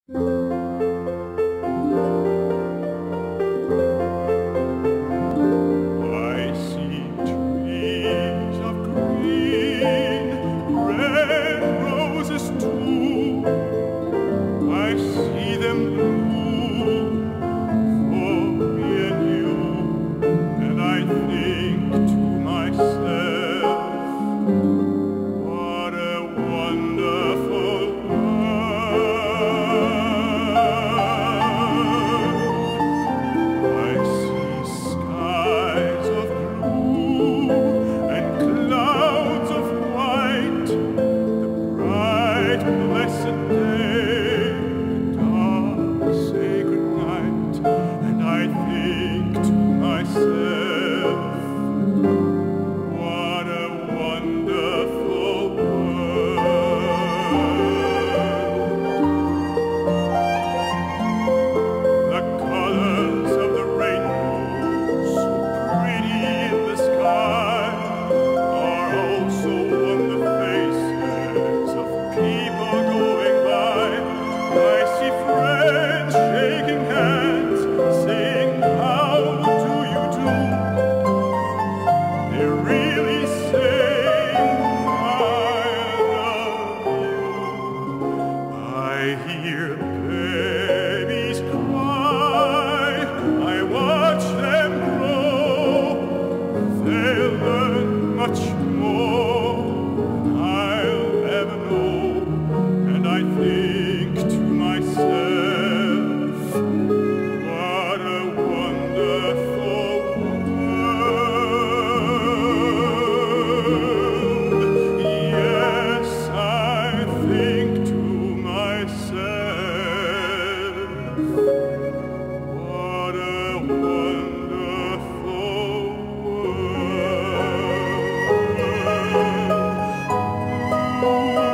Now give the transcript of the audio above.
I see trees of green, red roses too. I see them bloom for me and you, and I think to myself, what a wonderful world. I see skies of blue and clouds of white, the bright, blessed day, the dark, sacred night, and I think to myself, what a wonderful world. The colors of the rainbow, so pretty in the sky, are also on the faces of people going by. I see friends shaking hands, saying, how do you do? They're really saying, I love you. I hear babies cry, I watch them grow. They'll learn much more than I'll ever know, and I think to myself, what a wonderful world. Yes, I think to myself, what a wonderful world.